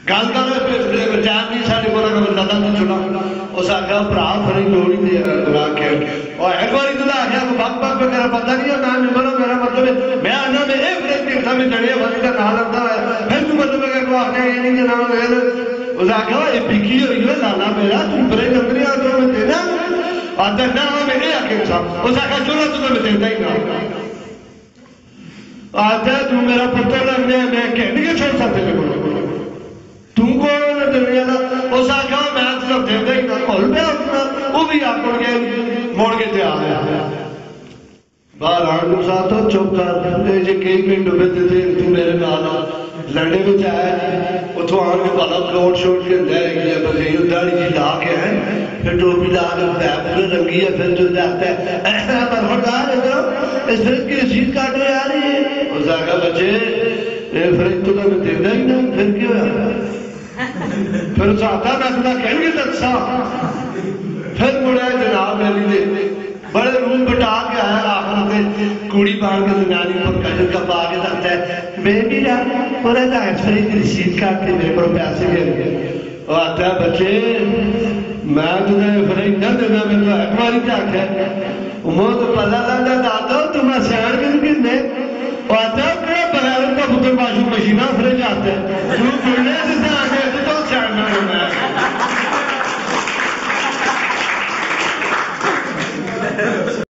گل کر ٹائم نہیں سارے کو زیادہ نہیں چھوڑا اس آخیا برا بڑی لوڑی دے گلا کے اور ایک بار تو آخیا بک بک میرا پتہ نہیں ہے میں ممبر ہوں میرا مطلب ہے میں آنا میں ایک بریک کے سامنے چڑھیا بس کا نام لگتا ہے پھر تو مطلب ہے کہ آخیا یہ نہیں کہ نام لگا اس آخیا یہ پکی ہوئی ہے لالا میرا تم بریک اندر آ تو میں دینا آتا نہ میں یہ آخر صاحب اس آخیا چلو تو میں دیتا ہی نہ آتا تو میرا پتہ لگنے میں کہنے کے چھوڑ سکتے ہیں تم کو دنیا کا اس آخیا میں صرف دیتا ہی نہ کھول پہ وہ بھی آپ کے موڑ کے دیا ہے باہر آن کو ساتھ ہو چپ کر جی کئی منٹ ہوئے تھے تو میرے نال لڑنے میں چاہے اتھو آن کے بالا کوٹ شوٹ کے اندر گیا بس یہ داڑھی جی لا کے ہیں پھر ٹوپی لا کے پورے رنگی ہے پھر جو جاتا ہے برخوردار ہے اس فرد کی رسید کاٹو آ رہی ہے اس آگا بچے یہ فرد تو میں دیتا ہی نا پھر کیوں ہے پھر چاہتا میں اپنا کہیں گے تکسا پھر مڑا جناب علی دے بڑے روم بٹا کے آیا آخر سے کوڑی بان کے زنانی پر کجر کا باغ رکھتا ہے بیٹی جان اور ایسا ایسفری کی رسید کاٹ کے میرے پر پیسے گئے اور آتا ہے بچے میں تمہیں فرید نہ دینا میں تو ایک باری چاہتا ہے وہ تو پتہ لگا داتا ہوں تمہیں سیار کر کے دے اور آتا ہے بغیر کا پتر باشو مشینہ فرید آتا ہے